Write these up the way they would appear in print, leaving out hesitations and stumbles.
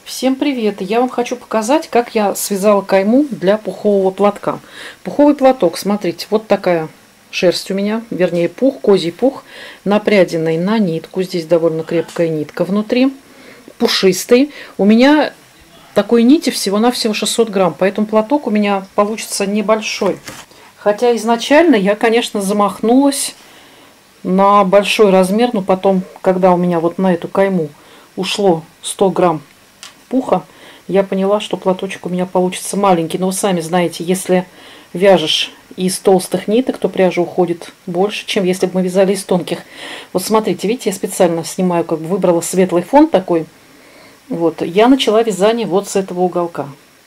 Всем привет! Я вам хочу показать, как я связала кайму для пухового платка. Пуховый платок, смотрите, вот такая шерсть у меня, вернее пух, козий пух, напряденный на нитку. Здесь довольно крепкая нитка внутри, пушистый. У меня такой нити всего-навсего 600 грамм, поэтому платок у меня получится небольшой. Хотя изначально я, конечно, замахнулась на большой размер, но потом, когда у меня вот на эту кайму ушло 100 грамм пуха, я поняла, что платочек у меня получится маленький. Но вы сами знаете, если вяжешь из толстых ниток, то пряжа уходит больше, чем если бы мы вязали из тонких. Вот смотрите, видите, я специально снимаю, как бы выбрала светлый фон такой. Вот, я начала вязание вот с этого уголка.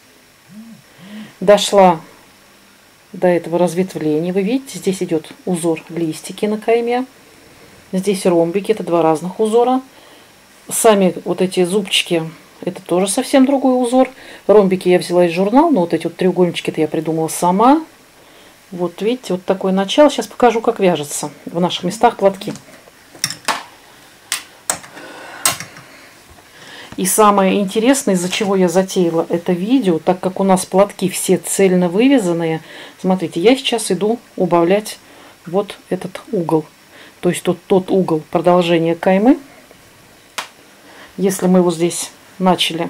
Дошла до этого разветвления. Вы видите, здесь идет узор листики на кайме. Здесь ромбики, это два разных узора. Сами вот эти зубчики, это тоже совсем другой узор. Ромбики я взяла из журнала, но вот эти вот треугольнички-то я придумала сама. Вот видите, вот такое начало. Сейчас покажу, как вяжется в наших местах платки. И самое интересное, из-за чего я затеяла это видео, так как у нас платки все цельно вывязанные, смотрите, я сейчас иду убавлять вот этот угол. То есть тот угол продолжения каймы. Если мы вот здесь начали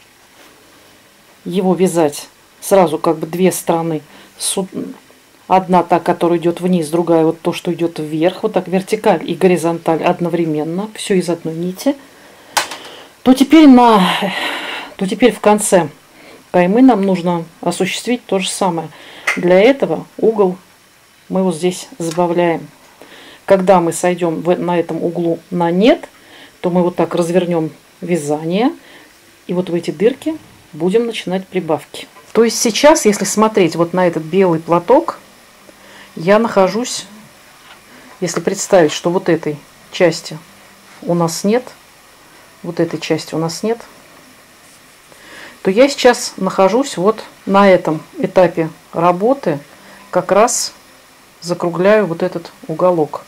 его вязать сразу как бы две стороны, одна та, которая идет вниз, другая вот то, что идет вверх, вот так вертикаль и горизонталь одновременно, все из одной нити, то теперь в конце каймы нам нужно осуществить то же самое. Для этого угол мы вот здесь сбавляем. Когда мы сойдем на этом углу на нет, то мы вот так развернем вязание, и вот в эти дырки будем начинать прибавки. То есть сейчас, если смотреть вот на этот белый платок, я нахожусь, если представить, что вот этой части у нас нет, вот этой части у нас нет, то я сейчас нахожусь вот на этом этапе работы, как раз закругляю вот этот уголок.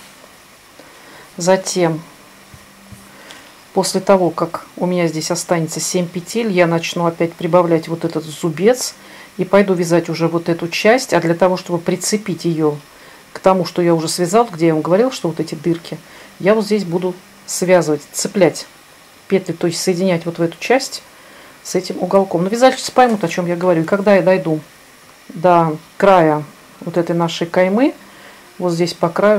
Затем, после того, как у меня здесь останется 7 петель, я начну опять прибавлять вот этот зубец и пойду вязать уже вот эту часть. А для того, чтобы прицепить ее к тому, что я уже связал, где я вам говорил, что вот эти дырки, я вот здесь буду связывать, цеплять петли, то есть соединять вот в эту часть с этим уголком. Но вязальщицы поймут, о чем я говорю. И когда я дойду до края вот этой нашей каймы, вот здесь по краю,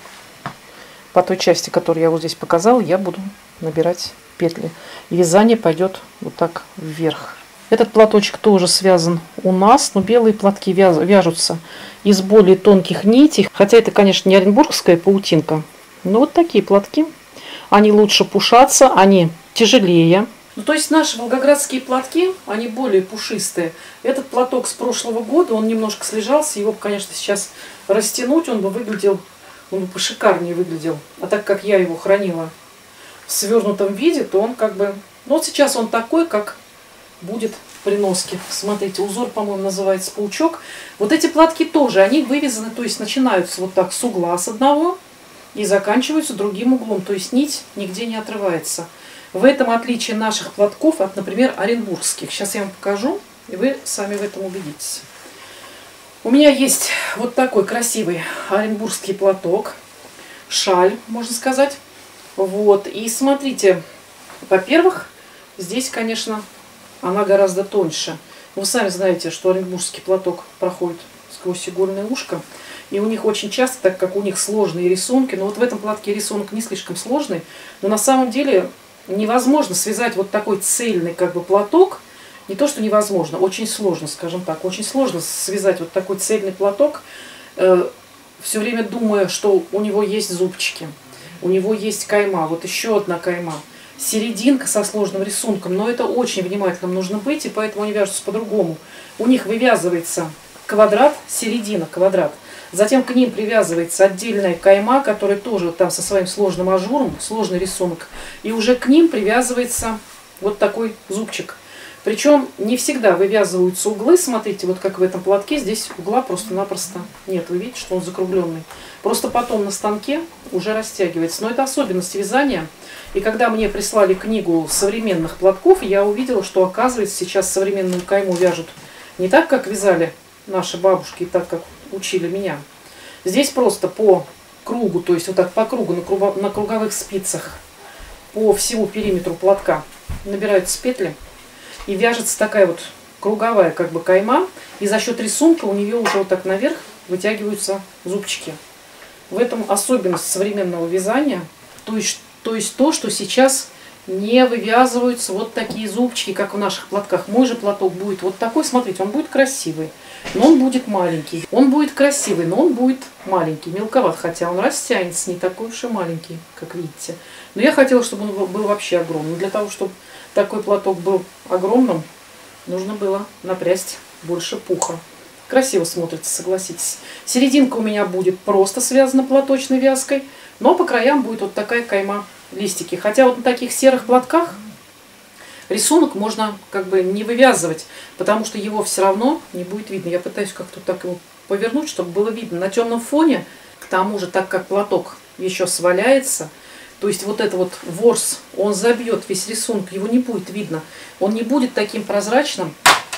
по той части, которую я вот здесь показала, я буду набирать петли. И вязание пойдет вот так вверх. Этот платочек тоже связан у нас, но белые платки вяжутся из более тонких нитей. Хотя это, конечно, не оренбургская паутинка, но вот такие платки. Они лучше пушатся, они тяжелее. Ну, то есть наши волгоградские платки, они более пушистые. Этот платок с прошлого года, он немножко слежался. Его, конечно, сейчас растянуть, он бы выглядел, он бы пошикарнее выглядел. А так как я его хранила в свернутом виде, то он как бы... Ну, вот сейчас он такой, как будет при носке. Смотрите, узор, по-моему, называется паучок. Вот эти платки тоже, они вывязаны, то есть начинаются вот так с угла с одного и заканчиваются другим углом. То есть нить нигде не отрывается. В этом отличие наших платков от, например, оренбургских. Сейчас я вам покажу, и вы сами в этом убедитесь. У меня есть вот такой красивый оренбургский платок. Шаль, можно сказать. Вот, и смотрите, во-первых, здесь, конечно, она гораздо тоньше. Вы сами знаете, что оренбургский платок проходит сквозь игольное ушко. И у них очень часто, так как у них сложные рисунки, но вот в этом платке рисунок не слишком сложный, но на самом деле невозможно связать вот такой цельный как бы платок. Не то, что невозможно, очень сложно, скажем так. Очень сложно связать вот такой цельный платок, все время думая, что у него есть зубчики. У него есть кайма, вот еще одна кайма, серединка со сложным рисунком, но это очень внимательным нужно быть, и поэтому они вяжутся по-другому. У них вывязывается квадрат, середина, квадрат, затем к ним привязывается отдельная кайма, которая тоже там со своим сложным ажуром, сложный рисунок, и уже к ним привязывается вот такой зубчик. Причем не всегда вывязываются углы. Смотрите, вот как в этом платке, здесь угла просто-напросто нет. Вы видите, что он закругленный. Просто потом на станке уже растягивается. Но это особенность вязания. И когда мне прислали книгу современных платков, я увидела, что, оказывается, сейчас современную кайму вяжут не так, как вязали наши бабушки, и так, как учили меня. Здесь просто по кругу, то есть вот так по кругу на круговых спицах по всему периметру платка набираются петли. И вяжется такая вот круговая как бы кайма. И за счет рисунка у нее уже вот так наверх вытягиваются зубчики. В этом особенность современного вязания. То есть то, что сейчас не вывязываются вот такие зубчики, как в наших платках. Мой же платок будет вот такой, смотрите, он будет красивый, но он будет маленький. Он будет красивый, но он будет маленький, мелковат, хотя он растянется, не такой уж и маленький, как видите. Но я хотела, чтобы он был вообще огромный. Для того, чтобы такой платок был огромным, нужно было напрясть больше пуха. Красиво смотрится, согласитесь. Серединка у меня будет просто связана платочной вязкой, но по краям будет вот такая кайма, листики. Хотя вот на таких серых платках рисунок можно как бы не вывязывать, потому что его все равно не будет видно. Я пытаюсь как-то так его повернуть, чтобы было видно. На темном фоне, к тому же, так как платок еще сваляется, то есть вот это вот ворс, он забьет весь рисунок, его не будет видно. Он не будет таким прозрачным,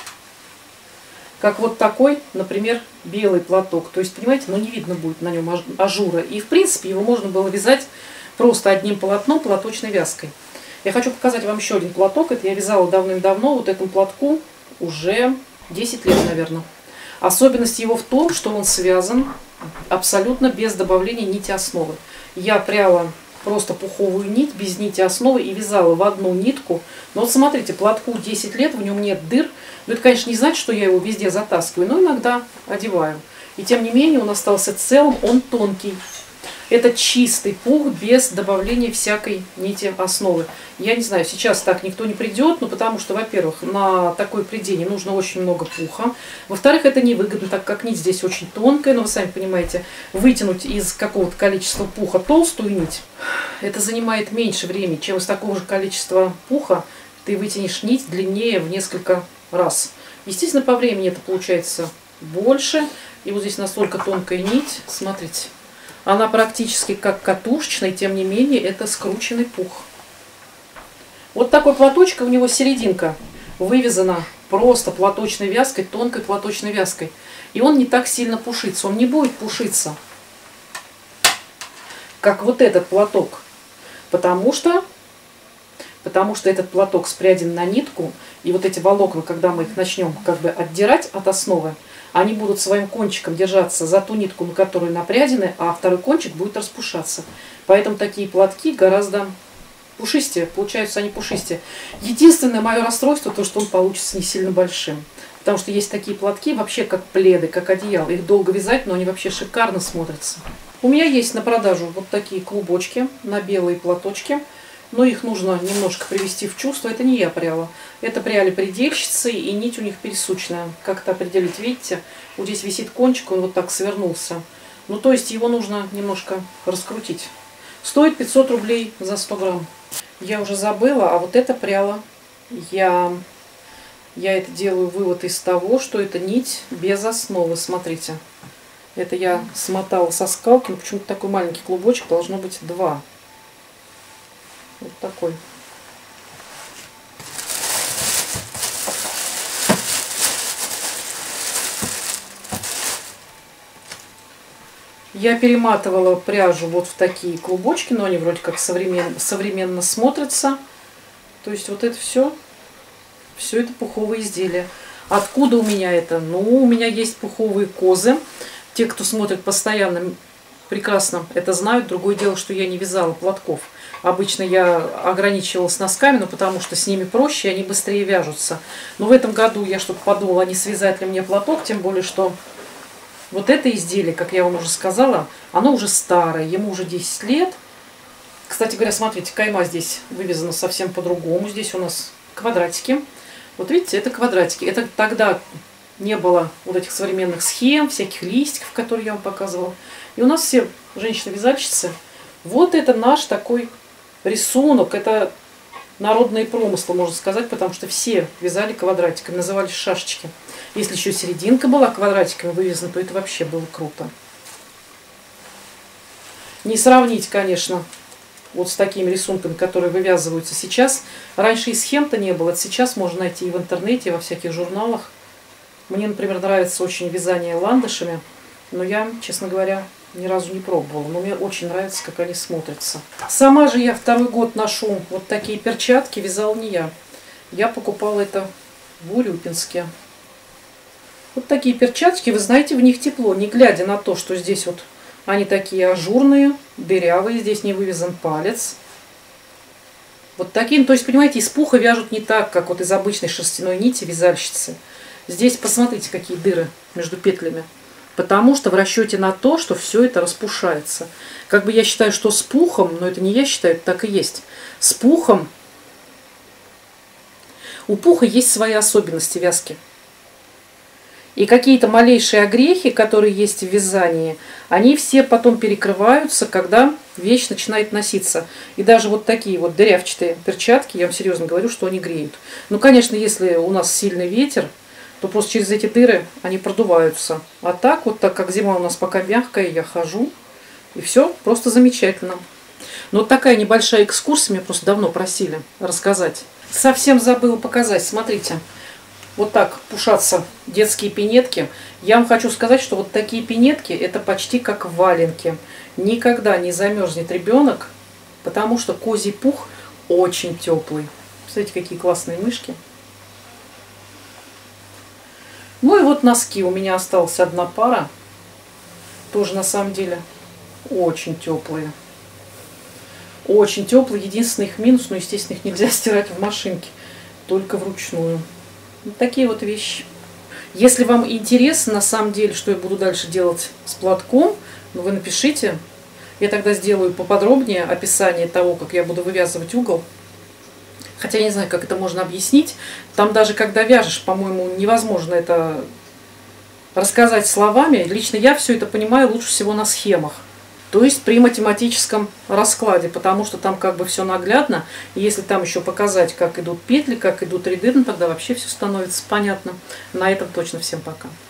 как вот такой, например, белый платок. То есть, понимаете, ну не видно будет на нем ажура. И в принципе его можно было вязать просто одним полотном, платочной вязкой. Я хочу показать вам еще один платок. Это я вязала давным-давно. Вот этому платку уже 10 лет, наверное. Особенность его в том, что он связан абсолютно без добавления нити основы. Я пряла просто пуховую нить без нити основы и вязала в одну нитку. Но вот смотрите, платку 10 лет, в нем нет дыр. Но это, конечно, не значит, что я его везде затаскиваю, но иногда одеваю. И тем не менее он остался целым, он тонкий. Это чистый пух без добавления всякой нити основы. Я не знаю, сейчас так никто не придет, но потому что, во-первых, на такой придение нужно очень много пуха. Во-вторых, это невыгодно, так как нить здесь очень тонкая. Но вы сами понимаете, вытянуть из какого-то количества пуха толстую нить, это занимает меньше времени, чем из такого же количества пуха ты вытянешь нить длиннее в несколько раз. Естественно, по времени это получается больше. И вот здесь настолько тонкая нить, смотрите. Она практически как катушечная, тем не менее это скрученный пух. Вот такой платочек, у него серединка вывязана просто платочной вязкой, тонкой платочной вязкой. И он не так сильно пушится, он не будет пушиться, как вот этот платок. Потому что этот платок спряден на нитку, и вот эти волокна, когда мы их начнем как бы отдирать от основы, они будут своим кончиком держаться за ту нитку, на которую напрядены, а второй кончик будет распушаться. Поэтому такие платки гораздо пушистее, получаются они пушистее. Единственное мое расстройство, то, что он получится не сильно большим. Потому что есть такие платки, вообще как пледы, как одеяло. Их долго вязать, но они вообще шикарно смотрятся. У меня есть на продажу вот такие клубочки на белые платочки. Но их нужно немножко привести в чувство. Это не я пряла. Это пряли предельщицы, и нить у них пересучная. Как это определить? Видите, вот здесь висит кончик, он вот так свернулся. Ну, то есть его нужно немножко раскрутить. Стоит 500 рублей за 100 грамм. Я уже забыла, а вот это пряла. Я это делаю вывод из того, что это нить без основы. Смотрите. Это я смотала со скалки. Но почему-то такой маленький клубочек, должно быть 2. Вот такой. Я перематывала пряжу вот в такие клубочки, но они вроде как современно смотрятся. То есть вот это все это пуховые изделия. Откуда у меня это? Ну, у меня есть пуховые козы. Те, кто смотрит постоянно, прекрасно это знают. Другое дело, что я не вязала платков. Обычно я ограничивалась носками, но потому что с ними проще, и они быстрее вяжутся. Но в этом году я что-то подумала, не связать ли мне платок, тем более, что вот это изделие, как я вам уже сказала, оно уже старое, ему уже 10 лет. Кстати говоря, смотрите, кайма здесь вывязана совсем по-другому. Здесь у нас квадратики. Вот видите, это квадратики. Это тогда не было вот этих современных схем, всяких листиков, которые я вам показывала. И у нас все женщины-вязальщицы. Вот это наш такой рисунок. Это народные промыслы, можно сказать, потому что все вязали квадратиками, назывались шашечки. Если еще серединка была квадратиками вывязана, то это вообще было круто. Не сравнить, конечно, вот с такими рисунками, которые вывязываются сейчас. Раньше и схем-то не было, сейчас можно найти и в интернете, и во всяких журналах. Мне, например, нравится очень вязание ландышами, но я, честно говоря, ни разу не пробовала. Но мне очень нравится, как они смотрятся. Сама же я второй год ношу вот такие перчатки, вязала не я. Я покупала это в Урюпинске. Вот такие перчатки, вы знаете, в них тепло, не глядя на то, что здесь вот они такие ажурные, дырявые, здесь не вывязан палец. Вот такие, то есть, понимаете, из пуха вяжут не так, как вот из обычной шерстяной нити вязальщицы. Здесь посмотрите, какие дыры между петлями. Потому что в расчете на то, что все это распушается. Как бы я считаю, что с пухом, но это не я считаю, это так и есть. С пухом, у пуха есть свои особенности вязки. И какие-то малейшие огрехи, которые есть в вязании, они все потом перекрываются, когда вещь начинает носиться. И даже вот такие вот дырявчатые перчатки, я вам серьезно говорю, что они греют. Ну, конечно, если у нас сильный ветер, то просто через эти дыры они продуваются. А так вот, так как зима у нас пока мягкая, я хожу, и все просто замечательно. Но вот такая небольшая экскурсия, меня просто давно просили рассказать. Совсем забыла показать, смотрите. Вот так пушатся детские пинетки. Я вам хочу сказать, что вот такие пинетки, это почти как валенки. Никогда не замерзнет ребенок, потому что козий пух очень теплый. Смотрите, какие классные мышки. Ну и вот носки. У меня осталась одна пара. Тоже на самом деле очень теплые. Очень теплые. Единственный их минус, но, естественно, их нельзя стирать в машинке. Только вручную. Вот такие вот вещи. Если вам интересно, на самом деле, что я буду дальше делать с платком, ну, вы напишите. Я тогда сделаю поподробнее описание того, как я буду вывязывать угол. Хотя я не знаю, как это можно объяснить. Там даже когда вяжешь, по-моему, невозможно это рассказать словами. Лично я все это понимаю лучше всего на схемах. То есть при математическом раскладе, потому что там как бы все наглядно. И если там еще показать, как идут петли, как идут ряды, ну, тогда вообще все становится понятно. На этом точно всем пока.